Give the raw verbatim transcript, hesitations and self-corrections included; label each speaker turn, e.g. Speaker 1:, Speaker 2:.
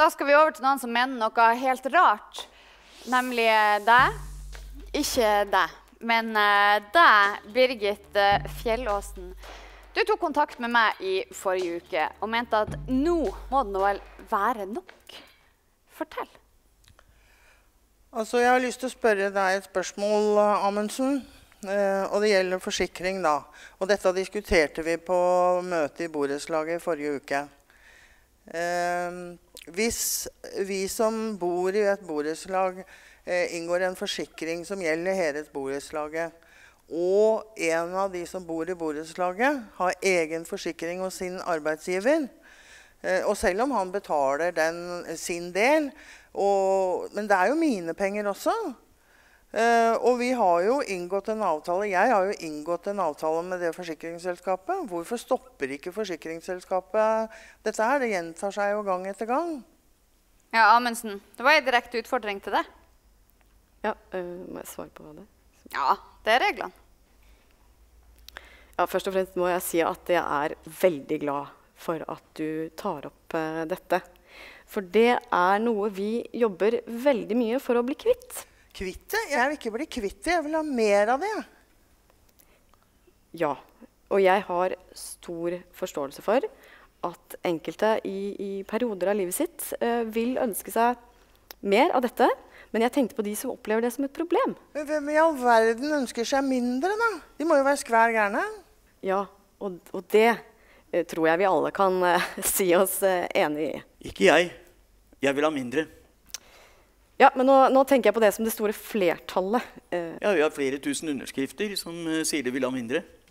Speaker 1: Da skal vi over til noen som mener noe helt rart, nemlig deg. Ikke deg, men deg, Birgit Fjellåsen. Du tok kontakt med meg i forrige uke og mente at nå må det nå vel være nok. Fortell.
Speaker 2: Altså, jeg har lyst til å spørre deg et spørsmål, Amundsen, og det gjelder forsikring da. Og dette diskuterte vi på møtet i borettslaget i forrige uke. Hvis vi som bor i et borettslag inngår en forsikring som gjelder hele borettslaget, og en av de som bor i borettslaget har egen forsikring hos sin arbeidsgiver, og selv om han betaler den, sin del, og, men det er jo mine penger også. Uh, og vi har jo inngått en avtale, jeg har jo inngått en avtale med det forsikringsselskapet. Hvorfor stopper ikke forsikringsselskapet dette her? Det gjentar seg jo gang etter gang.
Speaker 1: Ja, Amundsen, det var en direkte utfordring til det.
Speaker 3: Ja, uh, må jeg svare på det?
Speaker 1: Ja, det er reglene.
Speaker 3: Ja, først og fremst må jeg si at jeg er veldig glad for at du tar opp uh, dette. For det er noe vi jobber veldig mye for å bli kvitt.
Speaker 2: Kvitte? Jeg vil ikke bli kvitte, jeg vil ha mer av det.
Speaker 3: Ja, og jeg har stor forståelse for at enkelte i, i perioder av livet sitt uh, vil ønske seg mer av dette, men jeg tenkte på de som opplever det som et problem.
Speaker 2: Men hvem i all verden ønsker seg mindre da? De må jo være skvær gjerne.
Speaker 3: Ja, og, og det uh, tror jeg vi alle kan uh, si oss uh, enige i.
Speaker 4: Ikke jeg. Jeg vil ha mindre.
Speaker 3: Ja, men nå, nå tenker jeg på det som det store flertallet.
Speaker 4: Ja, vi har flere tusen underskrifter som uh, sier de vil ha mindre.